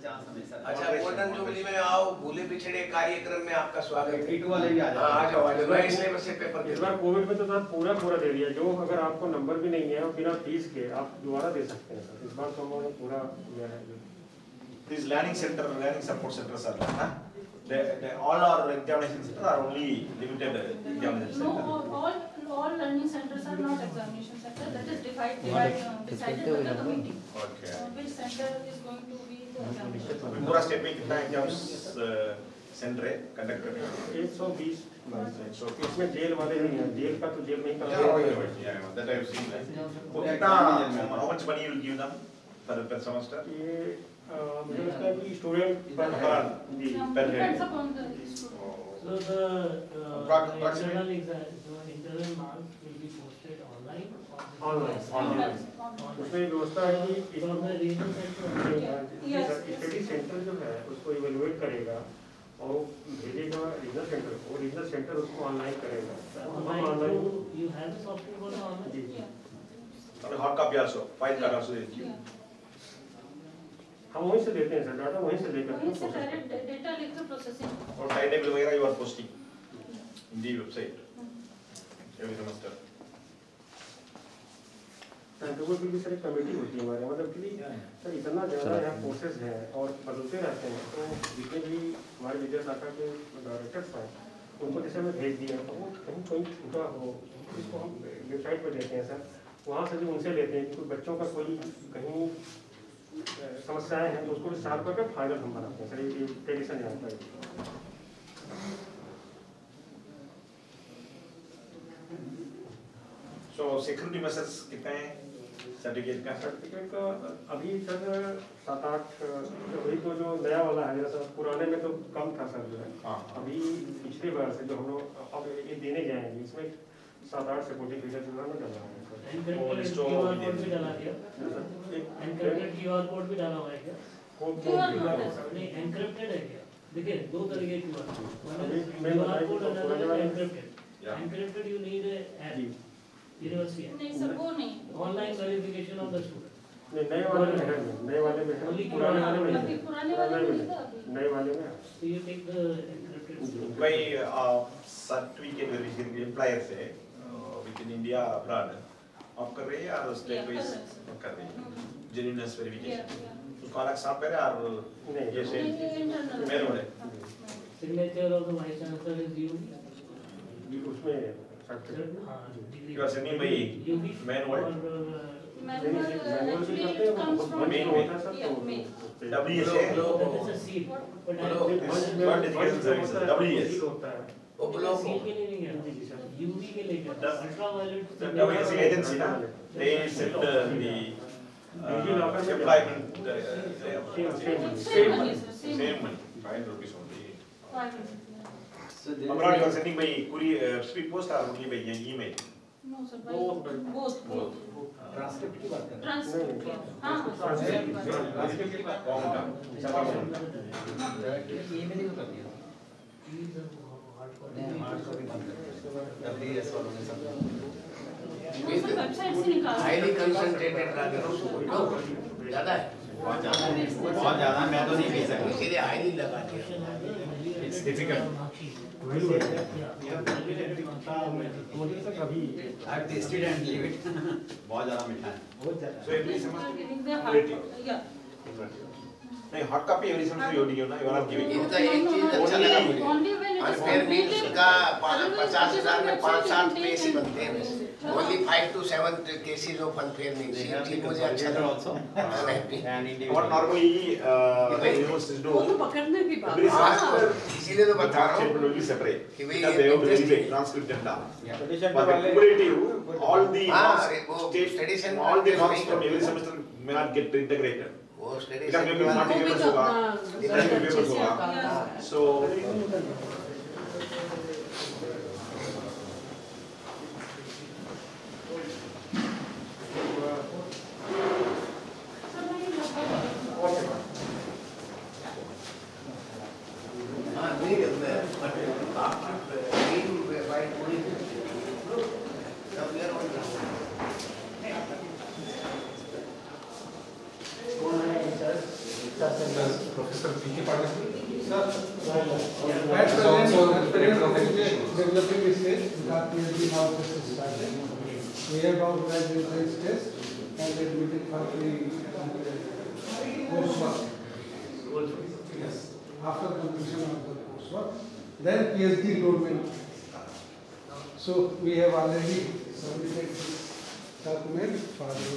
Chance हमेशा। अच्छा, golden jubilee में आओ, भूले पिछड़े कार्यक्रम में आपका स्वागत है। T2 वाले भी आ जाओ। आ जाओ, इसलिए बस ये पेपर इस बार कोविड में तो सर पूरा दे दिया, जो अगर आपको नंबर भी नहीं है और बिना फीस के आप दोबारा दे सकते हैं सर। इस बार तो हमने पूरा दिया है। These learning support centers are huh? All our examination centers are only limited examination No, center. all learning centers are not examination center. That is decided by the committee. Okay. Which center is going to be the examination. पूरा state में कितना exams centre है conduct करने का? 120 इसमें jail वाले नहीं हैं, जेल का तो जेल नहीं कर Yeah, that I have seen that. वो कितना how much money you will give them per semester? ये मुझे लगता है कि स्टूडेंट पर जी Per head. Depends upon the student. So the internal marks will be posted online. Online उसमें व्यवस्था है कि For the regional center. Study centre जो है उसको इवेलुएट करेगा और भेजेगा रीजनल सेंटर को, रीजनल सेंटर उसको ऑनलाइन करेगा। Online, you have the software for the online? जी और hard copy also, file card also is due. हम वहीं से देते हैं सर, डाटा वहीं से लेकर वहीं से डायरेक्ट डेटा लेकर प्रोसेसिंग। और टाइम टेबल वगैरह you are posting in the website every semester. Time की भी सर कमेटी होती है हमारे, मतलब कि सर इतना ज़्यादा यहाँ कोर्सेज हैं और बदलते रहते हैं, तो जितने भी हमारे विद्या शाखा के डायरेक्टर्स हैं उनको जैसे हमें भेज दिया तो वो कहीं कोई छूटा हो इसको हम वेबसाइट पर देते हैं सर, वहाँ से भी उनसे लेते हैं कि कोई बच्चों का कोई कहीं समस्याएं हैं तो उसको सॉल्व करके फाइनल हम बनाते हैं सर। ये ट्रेडिशन यहाँ पर। So security measures कितने हैं सर्टिफिकेट का? सर्टिफिकेट का अभी सर 7-8 वही तो जो नया वाला है जैसा, पुराने में तो कम था सर जो है। अभी पिछले बार से जो हम लोग अब ये देने जाएंगे इसमें 7-8 सिक्योरिटी फीचर जो है ना डलवा रहे हैं सर। Encrypted QR कोड भी डाला क्या? Encrypted QR कोड भी डाला हुआ है क्या? नहीं, encrypted है क्या? देखिए दो तरीके की QR code, encrypted. Encrypted you need a app. University नहीं सर वो नहीं। Online verification of the student. नहीं नए वाले में है, नए वाले में है, पुराने वाले में नहीं, पुराने वाले में नए वाले में। So you take the encrypted. भाई सर्टिफिकेट वेरिफिकेशन एम्प्लॉयर से विद इन इंडिया अब्रॉड आप कर रहे हैं या स्टेट वाइज कर रहे हैं जेन्युइननेस वेरिफिकेशन उसको अलग सॉफ्टवेयर है और नहीं ये सेम मेल है signature of the vice chancellor is you उसमें certificate you are sending by manual manual actually it comes from mail होता है सर तो WSA that is a seal but what education service WS होता है seal के लिए नहीं है UV के लिए है ultraviolet WSA agency ना they send the employment same money 5 rupees only. Abroad you are sending by courier speed post or only by email? No sir, both. Transcript की बात कर रहे हैं। ट्रांसक्रिप्ट हाँ ट्रांसक्रिप्ट की बात ईमेल ही कर दिया नहीं हार्ड कॉपी बंद कर WS वालों ने सब वेबसाइट से निकाल हाईली कंसंट्रेटेड रहा ज्यादा है, बहुत ज़्यादा मैं तो नहीं भेज सकता। इसीलिए हाईली लगा दिया। It's difficult. कभी I've tasted and leave it. बहुत ज़्यादा मीठा है। So every semester नहीं hard copy every semester you give ना you are not giving. इनका एक चीज अच्छा लगा मुझे, अनफेयर मीन्स का 50,000 में 5-7 केस ही बनते हैं, only 5 to 7 cases of unfair means. ये चीज मुझे अच्छा लगा। What normally universities do? वो तो पकड़ने की बात Every semester इसीलिए तो बता रहा transcript हूँ will be separate. कि Because भाई they have to ये read transcript and all. But the cumulative, all the marks, all the marks from every semester may not get integrated. वो स्टडी Because maybe 40 papers होगा, 30 papers होगा. So हाँ नहीं but आप team wide पूरी सब यार कौन है sir Professor P.K. Patil. Sir, at present, developing stage, our PhD now just started. We have now graduated stage and admitted for the coursework. Yes, after completion of the coursework, then PhD load will start. So we have already submitted this document for the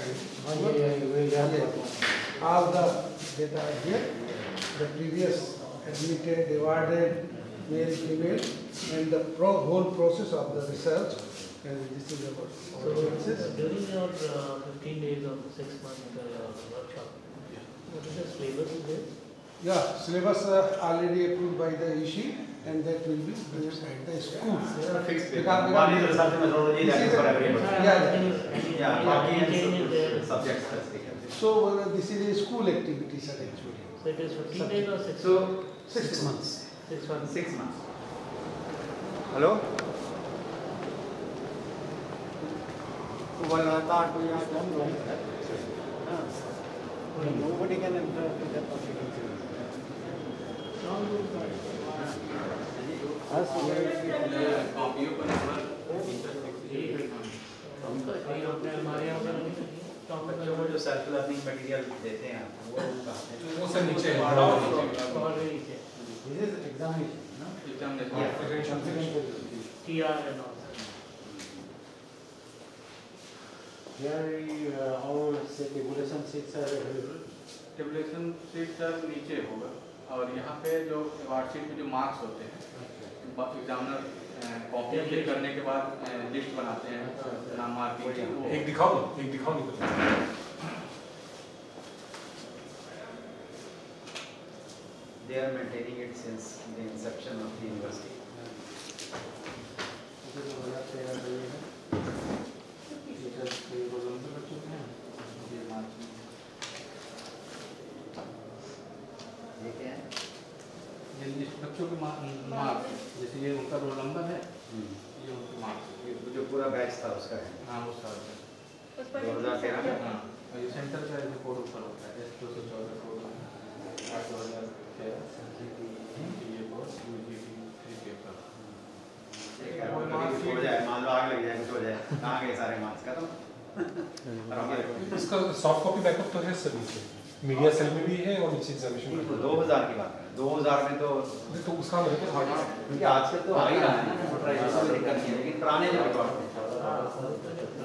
all the data are here. The previous admitted, awarded, male, female, and the whole process of the research. And this is about So during your 15 days or 6 month workshop, what is the syllabus is there? Yeah, syllabus already approved by the ISHI, and that will be used at the school. Fixed paper. One is research methodology that is for everybody. Yeah, बाकी है subject specific. So this is a school activity, sir, actually. So it is 15 days or 6 So months? 6 months. 6 months. 6 months. Hello? Nobody can enter that possibility. बच्चों को जो self learning material देते हैं वो sir नीचे है। This is examination, no? TR and all. Here our tabulation sheets are available. Tabulation sheet sir नीचे होगा और यहाँ पे जो अवार्ड शीट में जो मार्क्स होते हैं एग्जामिनर कॉपी क्लिक करने के बाद लिस्ट बनाते हैं नाम मार्किंग एक दिखाओ नहीं They are maintaining it since the inception of the university. ये क्या है? ये लिस्ट बच्चों के मार्क्स जैसे ये उनका रोल नंबर है ये उनके मार्क्स ये जो पूरा बैच था उसका है। हाँ वो सारा 2013 का। हाँ और ये सेंटर का रिपोर्ट ऊपर होता है S214 कोड 2013 ये बोर्ड UGT पेपर हो जाए मान लो आग लग जाए कुछ हो जाए कहाँ गए सारे मार्क्स खत्म। इसका सॉफ्ट कॉपी बैकअप तो है सर नीचे मीडिया सेल में भी है और नीचे एग्जामिनेशन 2000 की बात है 2000 में तो उसका मेरे को हार्ड क्योंकि आजकल तो आ ही रहा है ना दिक्कत नहीं है लेकिन पुराने जो रिकॉर्ड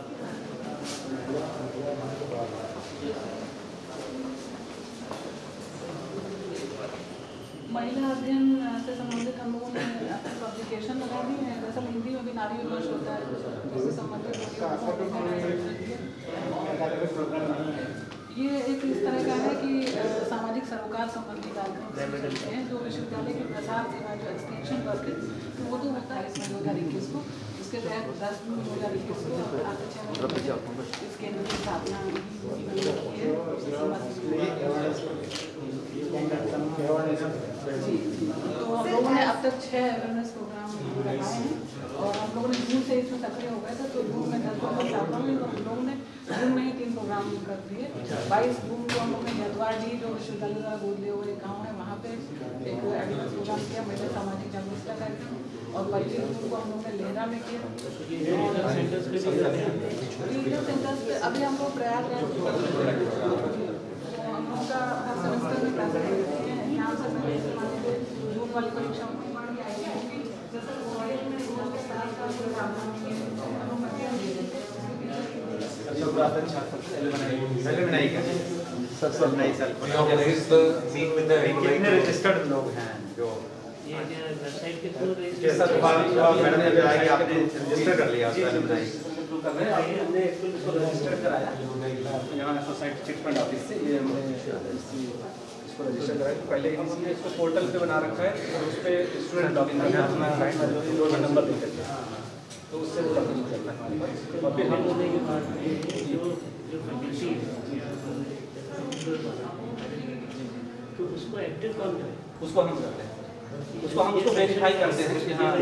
महिला अध्ययन से संबंधित हम लोगों ने पब्लिकेशन लगा दी है। दरअसल हिंदी में भी नारी विमर्श होता है उससे संबंधित ये एक इस तरह का है कि सामाजिक सरोकार संबंधी कार्यक्रम चलते हैं जो विश्वविद्यालय की प्रसार सेवा जो एक्सटेंशन वर्क है तो वो तो होता है इसमें 2021 को इसके तहत 10 जून 2021 को आगे इस केंद्र की स्थापना की है। तो हम लोगों ने अब तक 6 अवेयरनेस प्रोग्राम लगाए हैं और हम लोगों ने जून से इसमें सक्रिय हो गए थे तो जून में 10 प्रोग्राम चाहता हूँ हम लोगों ने जून में ही 3 प्रोग्राम कर दिए। 22 जून को हम लोग ने यदवार जी जो विश्वविद्यालय द्वारा गोद लिए हुए गाँव है वहाँ पे एक अवेयरनेस प्रोग्राम किया महिला सामाजिक जागरूकता कार्यक्रम और 25 जून को हम लोग ने लेहरा में किया। रीजनल सेंटर्स पे अभी हम लोग प्रयागराज हम लोग का हर सेमेस्टर में पैसा देते हैं यहाँ से जून वाली परीक्षा कितने रजिस्टर्ड लोग हैं जो ये वेबसाइट के थ्रू मैडम ने बताया कि आपने रजिस्टर कर लिया हमने रजिस्टर कराया यहाँ सोसाइटी चिटफंड ऑफिस से ये हमने इसको रजिस्टर कराया तो पहले इनिशियली इसको पोर्टल पे बना रखा है और उस पर स्टूडेंट लॉगिन करना है अपना रोल नंबर दे करके तो उससे वो लॉगिन करना है और फिर हम तो उसको एक्टिव कौन करे? उसको हम करते हैं उसको हम उसको वेरीफाई करते हैं कि हाँ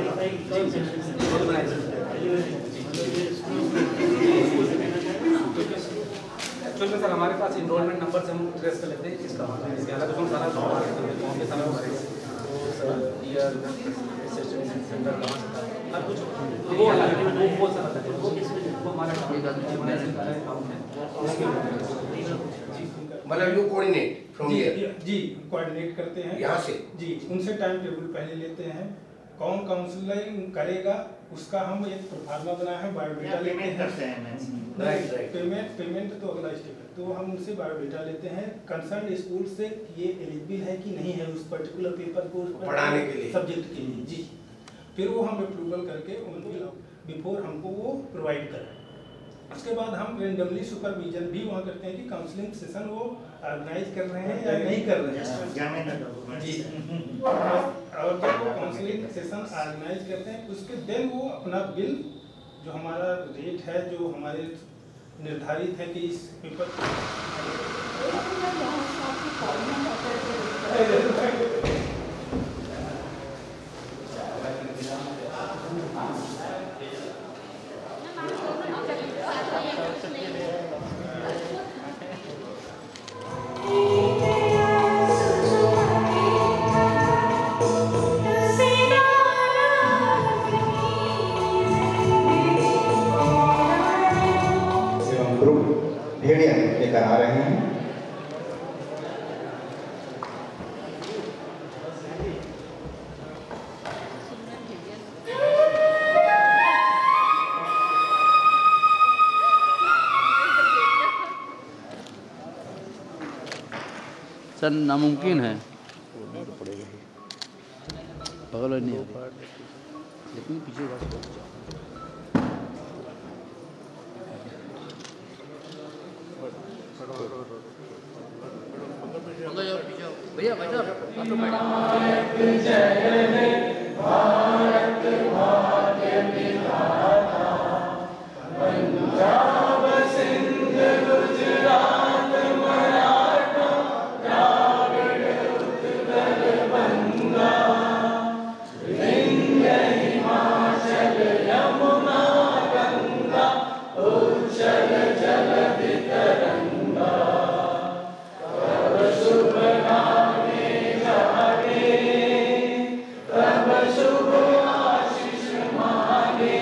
एक्चुअल में सर हमारे पास इनरोलमेंट नंबर से हम ट्रेस कर लेते हैं इसका इसके अलावा तो सारा ये सारा हमारे ईयर सेंटर कहाँ से था हर कुछ वो सारा वो हमारा अकाउंट है मतलब यू कोऑर्डिनेट फ्रॉम हियर जी कोऑर्डिनेट करते हैं यहाँ से जी उनसे टाइम टेबल पहले लेते हैं कौन काउंसलिंग करेगा उसका हम एक प्रोफार्मा बनाया है बायोडेटा लेते हैं पेमेंट तो अगला स्टेप है तो हम उनसे बायोडेटा लेते हैं कंसर्न स्कूल से ये एलिजिबल है कि नहीं है उस पर्टिकुलर पेपर को पढ़ाने के लिए सब्जेक्ट के लिए जी फिर वो हम अप्रूवल करके उनको बिफोर हमको वो प्रोवाइड करें उसके बाद हम रेंडमली सुपरविजन भी वहाँ करते हैं कि काउंसलिंग सेशन वो ऑर्गेनाइज कर रहे हैं या नहीं कर रहे हैं जी और जब वो काउंसलिंग सेशन ऑर्गेनाइज करते हैं उसके देन वो अपना बिल जो हमारा रेट है जो हमारे निर्धारित है कि इस पेपर भेड़िया लेकर आ रहे हैं सर नामुमकिन है बगल नहीं लेकिन पीछे भैया भाई साहब पंजाब सिंध गुजरात मराठा द्राविड़ उत्कल बंगा विंध्य हिमाचल यमुना गंगा उच्चल जलधि तरंगा तब शुभ नामे जागे तब शुभ आशीष मांगे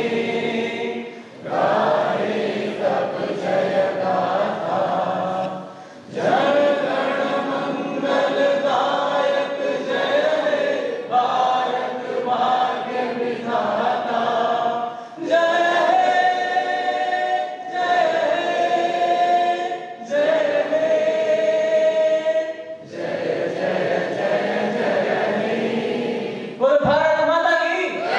गाए तब जय गाथा जय गण मंगलदायक जय हे भारत भाग्य विधाता जय हे जय हे जय हे जय जय जय जय हे बोल भारत माता की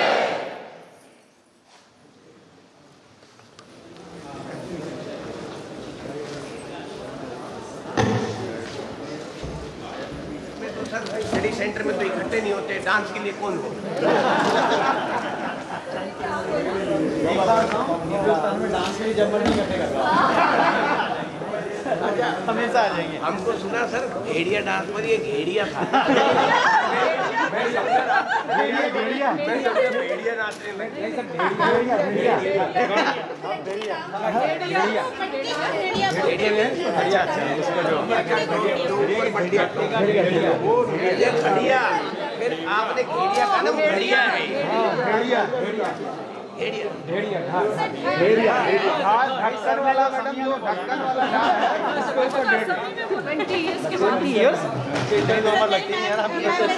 स्टडी सेंटर में तो इकट्ठे नहीं होते डांस के लिए कौन हो हिंदुस्तान में डांस के लिए जबर नहीं कटेगा हमेशा आ जाएंगे हमको सुना सर भेड़िया डांस पर ये भेड़िया था भेड़िया नाचने लगे भेड़िया फिर आपने भेड़िया का नाम भेड़िया है ढक्कन वाला मैडम जो ढक्कन वाला इसको 20 इयर्स के बाद 20 इयर्स कितनी उम्र लगती है यार आपको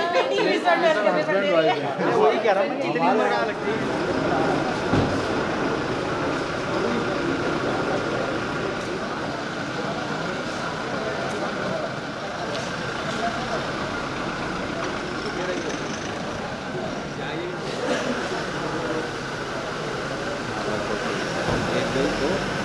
वही कह रहा हूं कितनी उम्र लगती है तो